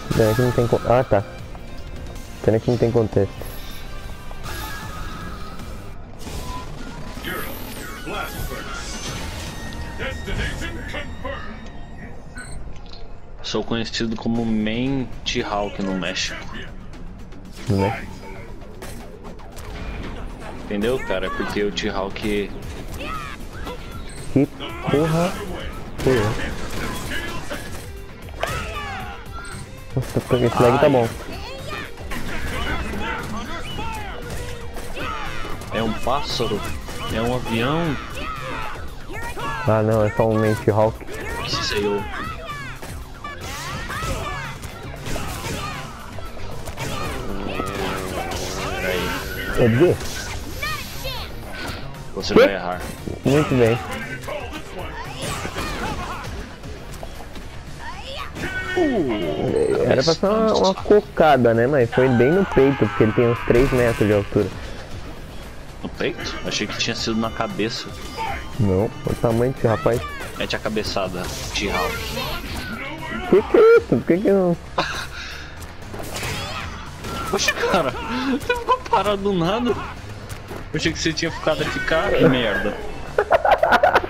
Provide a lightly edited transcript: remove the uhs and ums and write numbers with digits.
Pena que não tem... Ah, tá. Pena que não tem contexto. Sou conhecido como Main T-Hawk no México. Né? Entendeu, cara? Porque o T-Hawk... Que porra foi essa? Nossa, esse lag tá bom. É um pássaro? É um avião? Ah não, é só um Mente Hawk. Que sei eu. Peraí. É D? Você vai errar. Muito bem. Era pra ser uma cocada, né? Mas foi bem no peito, porque ele tem uns 3 metros de altura. No peito? Achei que tinha sido na cabeça. Não, o tamanho desse rapaz. Mete a cabeçada, T-Hawk. Que é isso? Por que não... Poxa, cara, você ficou parado do nada. Eu achei que você tinha ficado a ficar. Que merda.